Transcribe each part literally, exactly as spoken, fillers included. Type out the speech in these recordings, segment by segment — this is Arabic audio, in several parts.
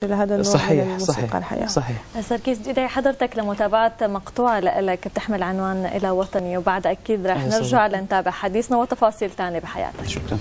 لهذا النوع صحيح من الموسيقى صحيح الحقيقة. صحيح. سركيس بدي حضرتك لمتابعة مقطوعة لك بتحمل عنوان إلى وطني، وبعد أكيد رح نرجع لنتابع حديثنا وتفاصيل ثانية بحياتك. شكرا.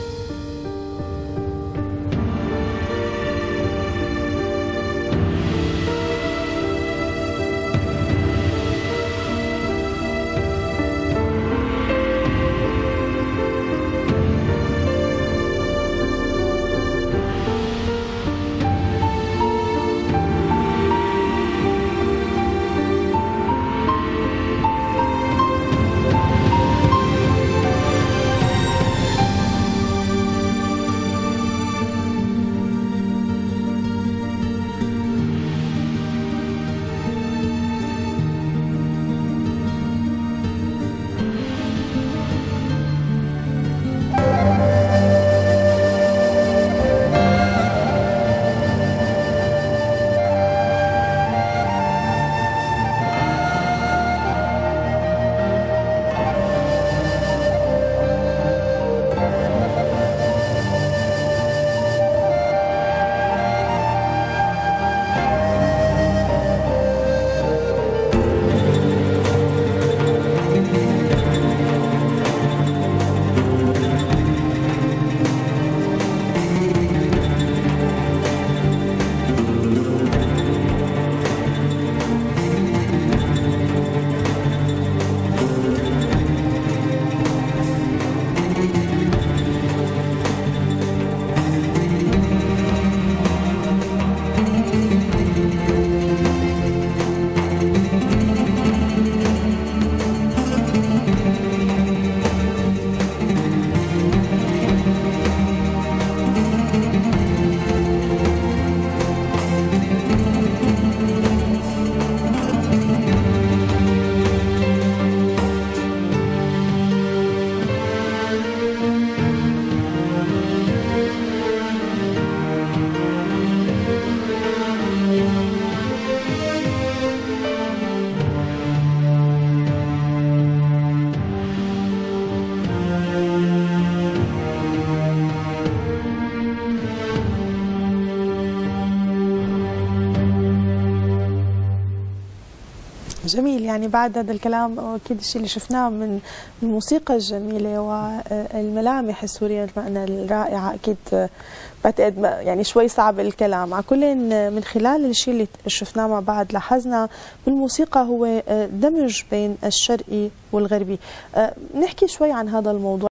جميل. يعني بعد هذا الكلام اكيد الشيء اللي شفناه من الموسيقى الجميله والملامح السوريه الرائعه اكيد بعتقد يعني شوي صعب الكلام. على كل من خلال الشيء اللي شفناه مع بعض لاحظنا بالموسيقى هو دمج بين الشرقي والغربي. نحكي شوي عن هذا الموضوع.